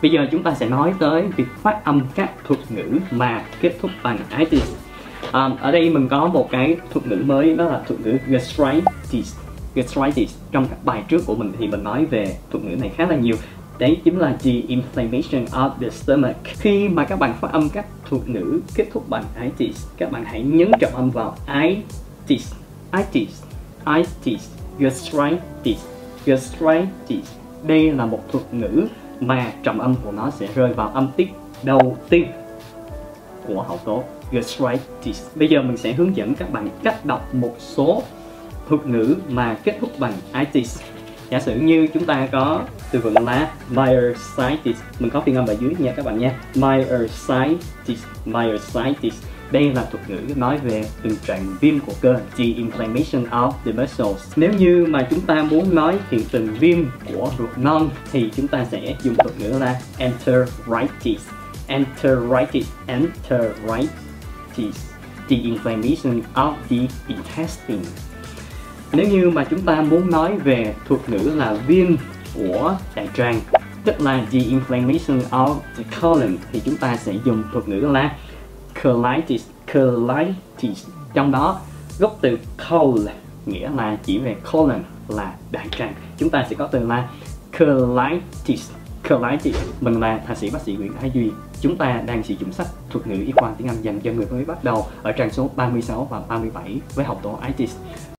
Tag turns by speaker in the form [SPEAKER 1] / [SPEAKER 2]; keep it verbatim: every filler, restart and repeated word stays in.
[SPEAKER 1] Bây giờ chúng ta sẽ nói tới việc phát âm các thuật ngữ mà kết thúc bằng itis. À, ở đây mình có một cái thuật ngữ mới, đó là thuật ngữ gastritis. Gastritis. Trong các bài trước của mình thì mình nói về thuật ngữ này khá là nhiều. Đấy chính là the inflammation of the stomach. Khi mà các bạn phát âm các thuật ngữ kết thúc bằng itis, các bạn hãy nhấn trọng âm vào itis, itis, itis, gastritis, gastritis. Đây là một thuật ngữ mà trọng âm của nó sẽ rơi vào âm tiết đầu tiên của hậu tố gastritis. Bây giờ mình sẽ hướng dẫn các bạn cách đọc một số thuật ngữ mà kết thúc bằng itis. Giả sử như chúng ta có từ vựng là myositis, mình có phiên âm ở dưới nha các bạn nha. Myositis, myositis. Đây là thuật ngữ nói về tình trạng viêm của cơ, the inflammation of the muscles. Nếu như mà chúng ta muốn nói hiện tượng viêm của ruột non thì chúng ta sẽ dùng thuật ngữ là enteritis, enteritis, enteritis, the inflammation of the intestine. Nếu như mà chúng ta muốn nói về thuật ngữ là viêm của đại tràng, tức là the inflammation of the colon, thì chúng ta sẽ dùng thuật ngữ là colitis, colitis. Trong đó gốc từ col nghĩa là chỉ về colon là đại tràng. Chúng ta sẽ có từ là colitis, colitis. Mình là thạc sĩ bác sĩ Nguyễn Thái Duy. Chúng ta đang sử dụng sách thuật ngữ y khoa tiếng Anh dành cho người mới bắt đầu ở trang số ba mươi sáu và ba mươi bảy với học tố itis.